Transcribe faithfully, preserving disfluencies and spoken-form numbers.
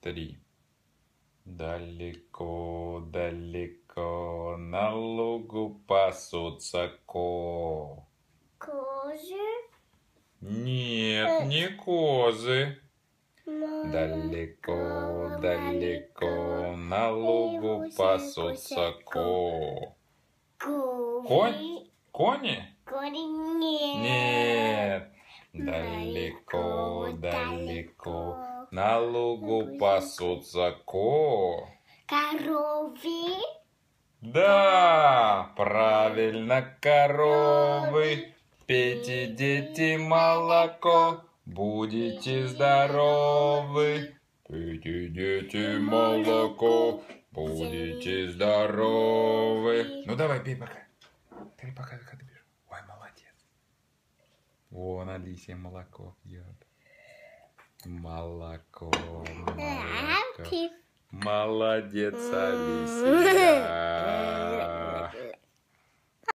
три. Далеко, далеко на лугу пасутся ко. Козы? Нет, не козы. Далеко, далеко на лугу пасутся ко. Конь? Кони? Кони нет. Нет. Далеко, далеко на лугу пасутся ко. Коровы? Да, правильно, коровы. Пейте, дети, молоко, будете здоровы. Пейте, дети, молоко, будете здоровы. Ну давай, пей пока. Пей пока, пока ты пьешь. Ой, молодец. Вон Алисия молоко пьет. Молоко, молоко. Молодец, Алисия.